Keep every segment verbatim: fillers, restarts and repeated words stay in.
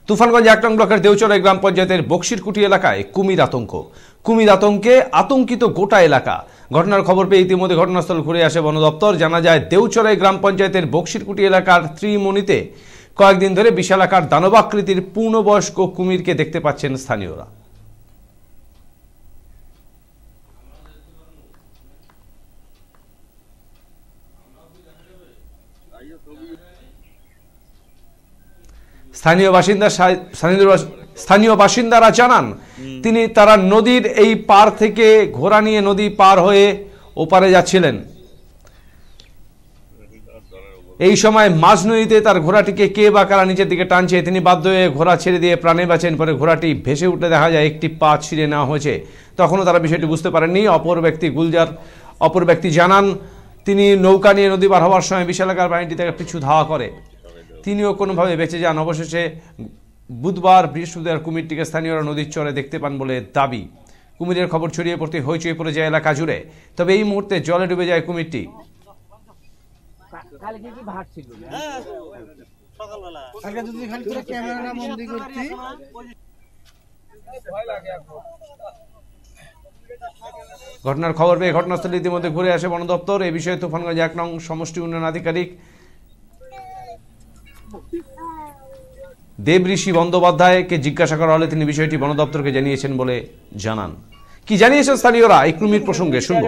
তুফানগঞ্জ এক নং ব্লকের দেউচড়াই গ্রাম পঞ্চায়েতের বক্সিরকুটি এলাকায় কুমির আতঙ্ক কুমির আতঙ্কে আতঙ্কিত গোটা এলাকা। ঘটনার খবর পেয়ে ইতিমধ্যে ঘটনাস্থল ঘুরে আসে বন দপ্তর। জানা যায় দেউচড়াই গ্রাম পঞ্চায়েতের বক্সিরকুটি এলাকার ত্রিমণিতে কয়েকদিন ধরে বিশালাকার দানবাকৃতির পূর্ণবয়স্ক কুমিরকে দেখতে পাচ্ছেন স্থানীয়রা। স্থানীয় বাসিন্দা স্থানীয় বাসিন্দারা জানান তিনি তারা নদীর এই পার থেকে ঘোড়া নিয়ে নদী পার হয়ে ওপারে যাচ্ছিলেন। এই সময় মাঝ নদীতে তার ঘোড়াটিকে কে বা কারা নিচের দিকে টানছে, তিনি বাধ্য হয়ে ঘোড়া ছেড়ে দিয়ে প্রাণে বাঁচেন। পরে ঘোড়াটি ভেসে উঠে দেখা যায় একটি পা ছিঁড়ে নেওয়া হয়েছে। তখনও তারা বিষয়টি বুঝতে পারেননি। অপর ব্যক্তি গুলজার অপর ব্যক্তি জানান তিনি নৌকা নিয়ে নদী পার হওয়ার সময় বিশালাকার প্রাণীটি তাকে পিছু ধাওয়া করে, তিনিও কোনোভাবে বেঁচে যান। অবশেষে বুধবার বৃহস্পতিবার কুমিরটিকে স্থানীয়রা নদীর চরে দেখতে পান বলে দাবি। কুমিরের খবর ছড়িয়ে পড়তে হইচই পড়ে যায় এলাকা জুড়ে। তবে এই মুহূর্তে জলে ডুবে যায় কুমিরটি। ঘটনার খবর পেয়ে ঘটনাস্থলে ইতিমধ্যে ঘুরে আসে বন দপ্তর। এই বিষয়ে তুফানগঞ্জ এক নং সমষ্টি উন্নয়ন আধিকারিক দেবঋষি বন্দ্যোপাধ্যায়কে জিজ্ঞাসা করা হলে তিনি বিষয়টি বন দপ্তরকে জানিয়েছেন বলে জানান। কি জানিয়েছেন স্থানীয়রা এই কুমির প্রসঙ্গে শুনবো।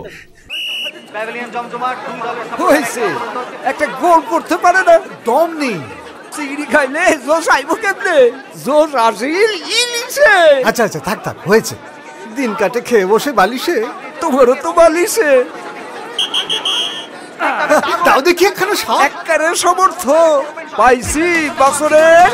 একটা গোল করতে পারে না, দম নেই। চিংড়ি খাইলে জোশ আইব কেমনে? জোশ আসে ইলিশে। আচ্ছা আচ্ছা থাক থাক হয়েছে। দিন কাটে খেয়ে বসে বালিশে, তোমারও তো বালিশে। তাও দেখি একখানে একবারে সমর্থ পাইছি বছরের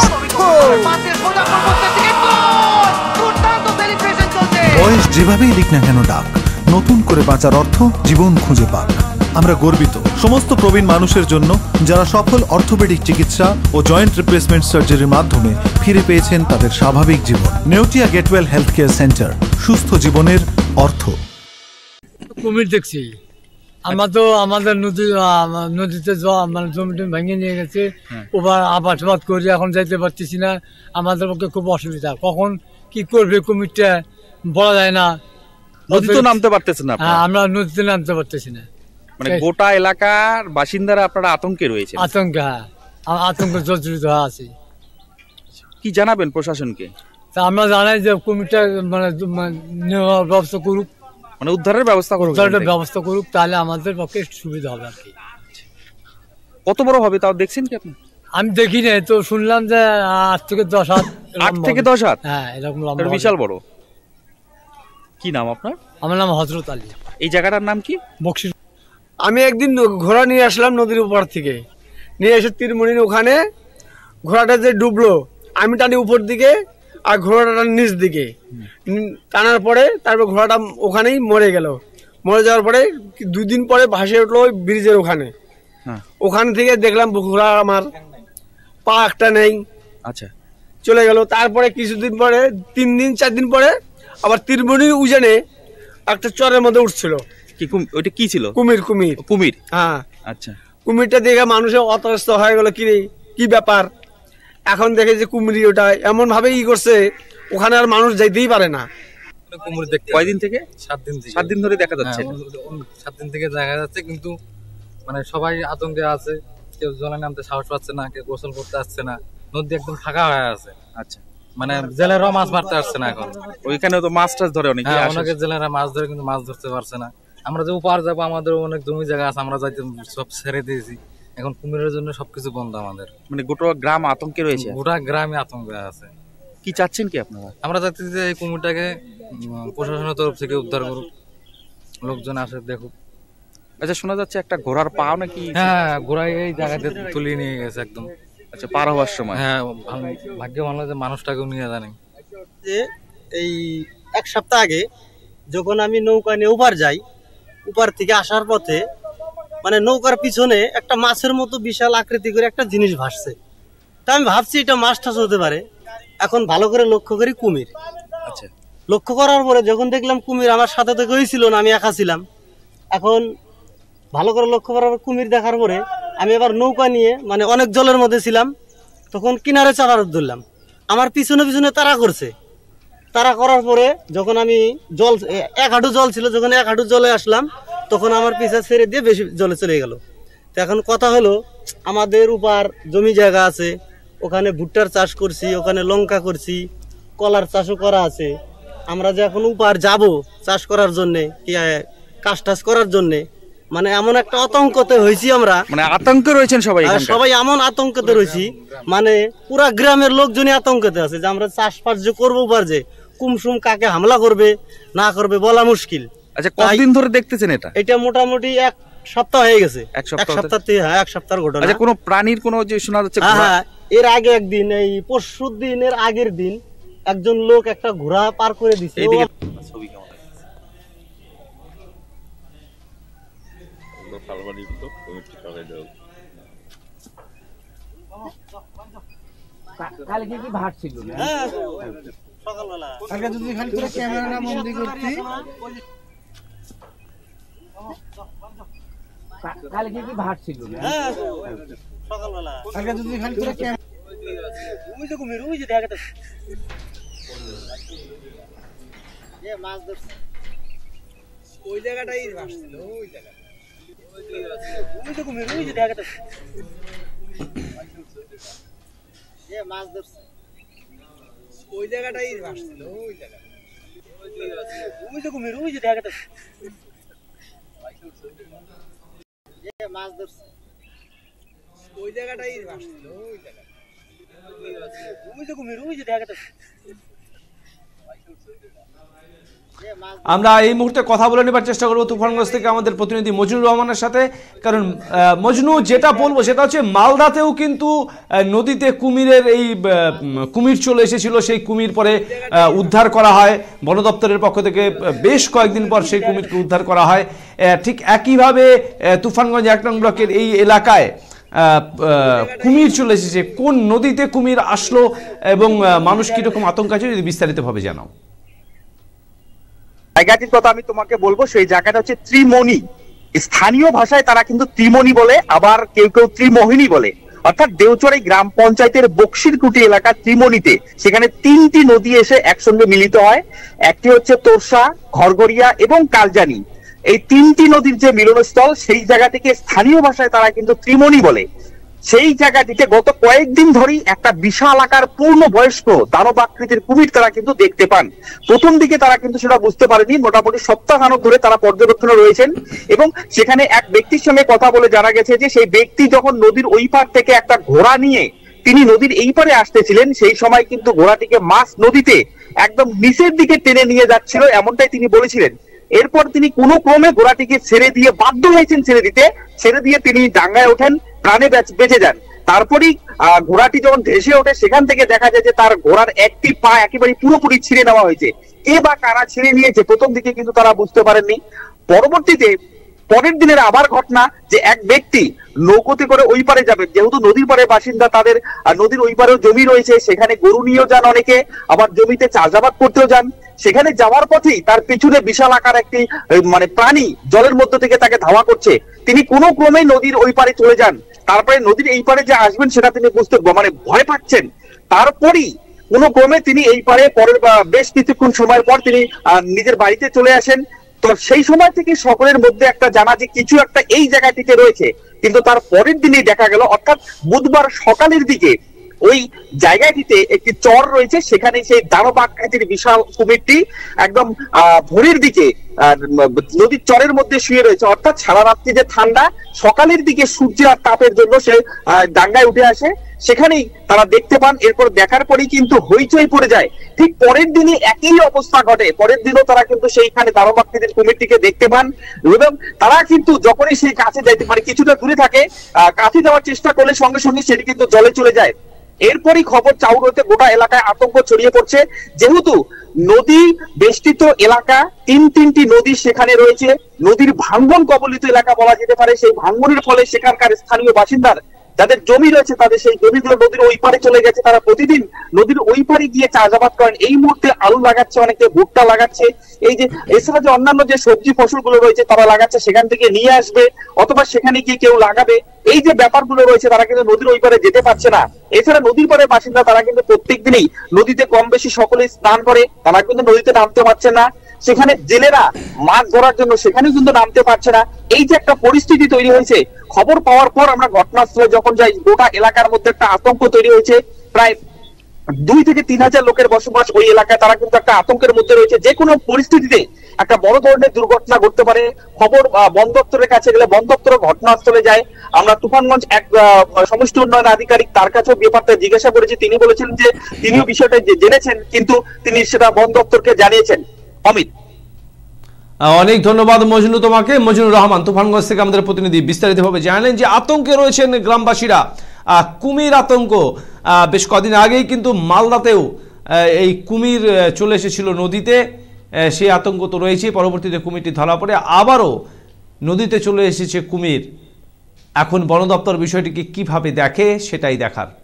বয়স যেভাবেই দিক না কেন ডাক, নতুন করে বাঁচার অর্থ জীবন খুঁজে পাক। আমরা গর্বিত সমস্ত প্রবীণ মানুষের জন্য যারা সফল অর্থোপেডিক চিকিৎসা ও জয়েন্ট রিপ্লেসমেন্ট সার্জারির মাধ্যমে ফিরে পেয়েছেন তাদের স্বাভাবিক জীবন। Neotia getwell health care centre, সুস্থ জীবনের অর্থ। কুমির দেখছি আমরা তো আমাদের নদী নদীতে মানে জমিটি ভেঙে নিয়ে গেছে, ওবার আবাদ করি এখন যাইতে পারতেছি না। আমাদের পক্ষে খুব অসুবিধা, কখন কি করবে কুমিরটা বলা যায় না। নদীতে নামতে পারতেছেন না? হ্যাঁ, আমরা নদীতে নামতে পারতেছি না। মানে গোটা এলাকার বাসিন্দারা আপনারা আতঙ্কে রয়েছে? আতঙ্কে, হ্যাঁ, আতঙ্কে জর্জরিত হয়ে আছে। কি জানাবেন প্রশাসনকে? তা আমরা জানাই যে কুমিরটা মানে নেওয়ার ব্যবস্থা করুক, মানে উদ্ধারের ব্যবস্থা করুক, উদ্ধারের ব্যবস্থা করুক, তাহলে আমাদের পক্ষে সুবিধা হবে আর কি। কত বড় হবে তাও দেখছেন কি আপনি? আমি দেখি না, তো শুনলাম যে আট থেকে দশ হাত। আট থেকে দশ হাত? হ্যাঁ, এরকম বিশাল বড়। কি নাম আপনার? আমার নাম হযরত আলী। এই জায়গাটার নাম কি? বক্সির। আমি একদিন ঘোড়া নিয়ে আসলাম নদীর উপর থেকে, নিয়ে এসে তীরমণির ওখানে ঘোড়াটা যে ডুবলো, আমি টানি উপর দিকে আর ঘোড়াটা নিচ দিকে টানার পরে তারপর ঘোড়াটা ওখানেই মরে গেল। মরে যাওয়ার পরে দুই দিন পরে ভাসে উঠলো ওই ব্রিজের ওখানে। ওখান থেকে দেখলাম ঘোড়া আমার পা একটা নেই। আচ্ছা, চলে গেল। তারপরে কিছুদিন পরে, তিন দিন চার দিন পরে আবার তীরমণির উজানে একটা চরের মধ্যে উঠছিল। ওইটা কি ছিল? কুমির। কুমির কুমির হ্যাঁ। আচ্ছা, কুমিরটা দেখে মানুষের অতস্ত হয়ে গেল, কি কি ব্যাপার। এখন দেখে যে কুমির ওটা এমন ভাবে ই করছে, ওখানে আর মানুষ যাইতেই পারে না। কুমির দেখতে কয়দিন থেকে? সাত দিন থেকে। সাত দিন ধরে দেখা যাচ্ছে? সাত দিন থেকে দেখা যাচ্ছে, কিন্তু মানে সবাই আতঙ্কে আছে। কেউ জলে নামতে সাহস পাচ্ছে না, কেউ গোসল করতে আসছে না। নদী একদম ফাঁকা হয়ে আছে। আচ্ছা, মানে জেলেরাও মাছ মারতে আসছে না এখন। ওইখানে তো মাছ টাছ ধরে অনেকে, অনেকে জেলেরা মাছ ধরে, কিন্তু মাছ ধরতে পারছে না। আমরা যে উপার যাবো, আমাদের অনেক জমি জায়গা আছে, আমরা যাইতে সব ছেড়ে দিয়েছি। এখন কুমিরের জন্য সবকিছু বন্ধ আমাদের। মানে গোটা গ্রাম আতঙ্কে রয়েছে? গোটা গ্রামে আতঙ্কে আছে। কি চাচ্ছেন কি আপনারা? আমরা চাচ্ছি যে এই কুমিরটাকে প্রশাসনের তরফ থেকে উদ্ধার করুক, লোকজন আসে দেখুক। আচ্ছা, শোনা যাচ্ছে একটা ঘোড়ার পাও নাকি? হ্যাঁ, ঘোড়ায় এই জায়গাতে তুলিয়ে নিয়ে গেছে একদম। আচ্ছা, পার হওয়ার সময়? হ্যাঁ, ভাগ্য ভালো যে মানুষটাকেও নিয়ে জানে। যে এই এক সপ্তাহ আগে যখন আমি নৌকা নিয়ে উপার যাই, উপার থেকে আসার পথে মানে নৌকার পিছনে একটা মাছের মতো বিশাল আকৃতি করে একটা জিনিস ভাসছে। তা আমি ভাবছি এটা মাছ টাছ হতে পারে। এখন ভালো করে লক্ষ্য করি কুমির। আচ্ছা, লক্ষ্য করার পরে যখন দেখলাম কুমির আমার সাথে তো কেউই ছিল না, আমি একা ছিলাম। এখন ভালো করে লক্ষ্য করার পর কুমির দেখার পরে আমি আবার নৌকা নিয়ে মানে অনেক জলের মধ্যে ছিলাম, তখন কিনারে চাপার ধরলাম। আমার পিছনে পিছনে তারা করছে। তারা করার পরে যখন আমি জল এক হাঁটু জল ছিল, যখন এক হাঁটু জলে আসলাম তখন আমার পিছা ছেড়ে দিয়ে বেশি জলে চলে গেল। তো এখন কথা হলো, আমাদের উপার জমি জায়গা আছে, ওখানে ভুট্টার চাষ করছি, ওখানে লঙ্কা করছি, কলার চাষও করা আছে। আমরা যে এখন উপার যাব চাষ করার জন্যে, কি কাজ টাজ করার জন্যে, মানে এমন একটা আতঙ্কতে হয়েছি আমরা, মানে আতঙ্কে রয়েছেন সবাই, সবাই এমন আতঙ্কতে রয়েছি, মানে পুরা গ্রামের লোকজনই আতঙ্কতে আছে যে আমরা চাষবাস যে করবো, উপার যে কুমসুম কাকে হামলা করবে না করবে বলা মুশকিল। আচ্ছা, কতদিন ধরে দেখতেছেন এটা? এটা মোটামুটি এক সপ্তাহ হয়ে গেছে। এক সপ্তাহ থেকে, হ্যাঁ এক সপ্তাহের ঘটনা। আচ্ছা, কোনো প্রাণীর কোনো যে শোনা যাচ্ছে? হ্যাঁ, এর আগে একদিন, এই পরশু দিনের আগের দিন একজন লোক একটা ঘোড়া পার করে দিছে। ছবি কেমন কালকে কি ভাট ছিল না? হ্যাঁ, সকালবেলা আগে যদি খালি তোরা ক্যামেরা বন্দি করতি, কালকে কি ভাট ছিল না? হ্যাঁ, সকালবেলা আগে যদি খালি তোরা ক্যামেরা, ওই যে ঘুমিয়ে ওই যে দেখা গেছে এ মাছ ধরছে ওই জায়গাটাই ভাসছিল, ওই জায়গা ওই যে ঘুমিয়ে ওই যে দেখা গেছে এ মাছ ধরছে ওই জায়গাটাই ভাসছিল, ওই জায়গা ওই যে ঘুমিয়ে ওই যে দেখা গেছে এ মাছ ধরছে ওই জায়গাটাই ভাসছিল, ওই জায়গা ওই যে ঘুমিয়ে ওই যে দেখা গেছে। আমরা এই মুহূর্তে কথা বলে নেবার চেষ্টা করবো তুফানগঞ্জ থেকে আমাদের প্রতিনিধি মজনুর রহমানের সাথে। কারণ মজনু, যেটা বলবো সেটা হচ্ছে মালদাতেও কিন্তু নদীতে কুমিরের এই কুমির চলে এসেছিল, সেই কুমির পরে উদ্ধার করা হয় বন দপ্তরের পক্ষ থেকে। বেশ কয়েকদিন পর সেই কুমিরকে উদ্ধার করা হয়। ঠিক একইভাবে তুফানগঞ্জ এক নং ব্লকের এই এলাকায় কুমির চলে এসেছে। কোন নদীতে কুমির আসলো এবং মানুষ কিরকম আতঙ্ক আছে যদি বিস্তারিতভাবে জানাও। জায়গাটির কথা আমি তোমাকে বলবো, সেই জায়গাটা হচ্ছে ত্রিমণি। স্থানীয় ভাষায় তারা কিন্তু ত্রিমণি বলে, আবার কেউ কেউ ত্রিমোহিনী বলে। অর্থাৎ দেওচর গ্রাম পঞ্চায়েতের বক্সিরকুটি এলাকা ত্রিমণিতে, সেখানে তিনটি নদী এসে একসঙ্গে মিলিত হয়। একটি হচ্ছে তোরসা, ঘরগড়িয়া এবং কালজানি। এই তিনটি নদীর যে মিলনস্থল, সেই জায়গাটিকে স্থানীয় ভাষায় তারা কিন্তু ত্রিমণি বলে। সেই জায়গাটিতে গত কয়েকদিন ধরেই একটা বিশাল আকার পূর্ণ বয়স্ক দানব আকৃতির কুমির তারা কিন্তু দেখতে পান। প্রথম দিকে তারা কিন্তু সেটা বুঝতে পারেনি, মোটামুটি সপ্তাহখানেক ধরে তারা পর্যবেক্ষণে রয়েছেন। এবং সেখানে এক ব্যক্তির সঙ্গে কথা বলে জানা গেছে যে সেই ব্যক্তি যখন নদীর ওই পার থেকে একটা ঘোড়া নিয়ে তিনি নদীর এই পারে আসতেছিলেন, সেই সময় কিন্তু ঘোড়াটিকে মাছ নদীতে একদম নিচের দিকে টেনে নিয়ে যাচ্ছিল, এমনটাই তিনি বলেছিলেন। এরপর তিনি কোনো ক্রমে ঘোড়াটিকে ছেড়ে দিয়ে, বাধ্য হয়েছেন ছেড়ে দিতে, ছেড়ে দিয়ে তিনি ডাঙ্গায় ওঠেন, প্রাণে বেঁচে যান। তারপরেই ঘোড়াটি যখন ভেসে ওঠে, সেখান থেকে দেখা যায় যে তার ঘোড়ার একটি পা একেবারে পুরোপুরি ছিঁড়ে নেওয়া হয়েছে। কে বা কারা ছিঁড়ে নিয়েছে প্রথম দিকে কিন্তু তারা বুঝতে পারেননি। পরবর্তীতে পরের দিনের আবার ঘটনা যে এক ব্যক্তি নৌকোতে করে ওই পারে যাবেন, যেহেতু নদীর পারে বাসিন্দা, তাদের নদীর ওই পারেও জমি রয়েছে, সেখানে গরু নিয়েও যান অনেকে, আবার জমিতে চাষাবাদ করতেও যান। সেখানে যাওয়ার পথেই তার পিছনে বিশাল আকার একটি মানে প্রাণী জলের মধ্য থেকে তাকে ধাওয়া করছে। তিনি কোনো ক্রমে নদীর ওই পারে চলে যান। তারপরে নদীর এই পারে যে আসবেন সেটা তিনি বুঝতে মানে ভয় পাচ্ছেন। তারপরই কোনো ক্রমে তিনি এই পারে পরের বেশ কিছুক্ষণ সময়ের পর তিনি নিজের বাড়িতে চলে আসেন। তো সেই সময় থেকে সকলের মধ্যে একটা জানা যে কিছু একটা এই জায়গাটিতে রয়েছে। কিন্তু তার পরের দিনই দেখা গেল, অর্থাৎ বুধবার সকালের দিকে ওই জায়গাটিতে একটি চর রয়েছে, সেখানে সেই দানব আকৃতির বিশাল কুমিরটি একদম আহ ভোরের দিকে নদীর চরের মধ্যে শুয়ে রয়েছে। অর্থাৎ সারা রাত্রি যে ঠান্ডা, সকালের দিকে সূর্যের তাপের জন্য সে ডাঙ্গায় উঠে আসে, সেখানেই তারা দেখতে পান। এরপর দেখার পরেই কিন্তু হইচই পড়ে যায়। ঠিক পরের দিনই একই অবস্থা ঘটে, পরের দিনও তারা কিন্তু সেইখানে দানব আকৃতির কুমিরটিকে দেখতে পান। এবং তারা কিন্তু যখনই সেই কাছে যাইতে পারে, কিছুটা দূরে থাকে, আহ কাছে যাওয়ার চেষ্টা করলে সঙ্গে সঙ্গে সেটি কিন্তু জলে চলে যায়। এরপরই খবর চাউর হতে গোটা এলাকায় আতঙ্ক ছড়িয়ে পড়ছে। যেহেতু নদী বেষ্টিত এলাকা, তিন তিনটি নদী সেখানে রয়েছে, নদীর ভাঙ্গন কবলিত এলাকা বলা যেতে পারে। সেই ভাঙ্গনের ফলে সেখানকার স্থানীয় বাসিন্দার যাদের জমি রয়েছে তাদের সেই জমিগুলো নদীর ওই পারে চলে গেছে, তারা প্রতিদিন নদীর ওই পারে গিয়ে চাষাবাদ করেন। এই মুহূর্তে আলু লাগাচ্ছে, অনেকে ভুট্টা লাগাচ্ছে, এই যে এছাড়া যে অন্যান্য যে সবজি ফসলগুলো রয়েছে তারা লাগাচ্ছে, সেখান থেকে নিয়ে আসবে অথবা সেখানে গিয়ে কেউ লাগাবে। এই যে ব্যাপারগুলো রয়েছে তারা কিন্তু নদীর ওই পারে যেতে পারছে না। এছাড়া নদীর পারে বাসিন্দা তারা কিন্তু প্রত্যেক দিনই নদীতে কম বেশি সকলেই স্নান করে, তারা কিন্তু নদীতে নামতে পারছে না। সেখানে জেলেরা মাছ ধরার জন্য সেখানেও কিন্তু নামতে পারছে না। এই যে একটা পরিস্থিতি তৈরি হয়েছে, খবর পাওয়ার পর আমরা ঘটনাস্থলে যখন যাই, গোটা এলাকার মধ্যে একটা আতঙ্ক তৈরি হয়েছে। প্রায় দুই থেকে তিন হাজার লোকের বসবাস ওই এলাকায়, তারা কিন্তু একটা আতঙ্কের মধ্যে রয়েছে। যে কোনো পরিস্থিতিতে একটা বড় ধরনের দুর্ঘটনা ঘটতে পারে। খবর বন দপ্তরের কাছে গেলে বন দপ্তর ঘটনাস্থলে যায়। আমরা তুফানগঞ্জ এক সমষ্টি উন্নয়ন আধিকারিক, তার কাছেও ব্যাপারটা জিজ্ঞাসা করেছি, তিনি বলেছেন যে তিনিও বিষয়টা জেনেছেন, কিন্তু তিনি সেটা বন দপ্তরকে জানিয়েছেন। অমিত, অনেক ধন্যবাদ মজনু তোমাকে। মজনুর রহমান তুফানগঞ্জ থেকে আমাদের প্রতিনিধি বিস্তারিতভাবে জানালেন যে আতঙ্কে রয়েছেন গ্রামবাসীরা। কুমির আতঙ্ক, বেশ কদিন আগেই কিন্তু মালদাতেও এই কুমির চলে এসেছিল নদীতে, সেই আতঙ্ক তো রয়েছে। পরবর্তীতে কুমিরটি ধরা পড়ে আবারও নদীতে চলে এসেছে কুমির। এখন বন দপ্তর বিষয়টিকে কিভাবে দেখে সেটাই দেখার।